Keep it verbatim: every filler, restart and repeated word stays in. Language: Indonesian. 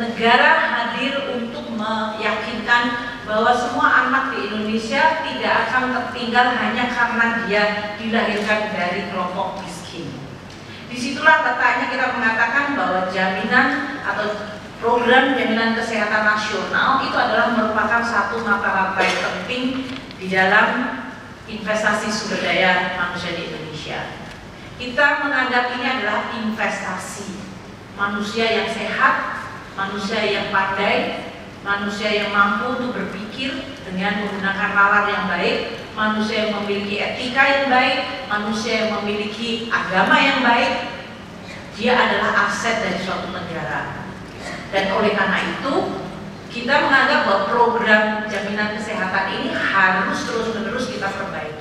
negara hadir untuk meyakinkan bahwa semua anak di Indonesia tidak akan tertinggal hanya karena dia dilahirkan dari kelompok miskin. Disitulah letaknya kita mengatakan bahwa jaminan atau program jaminan kesehatan nasional itu adalah merupakan satu mata rantai penting di dalam investasi sumber daya manusia di Indonesia. Kita menganggap ini adalah investasi manusia yang sehat, manusia yang pandai, manusia yang mampu untuk berpikir dengan menggunakan nalar yang baik, manusia yang memiliki etika yang baik, manusia yang memiliki agama yang baik. Dia adalah aset dari suatu negara. Dan oleh karena itu, kita menganggap bahwa program jaminan kesehatan ini harus terus-menerus kita perbaiki.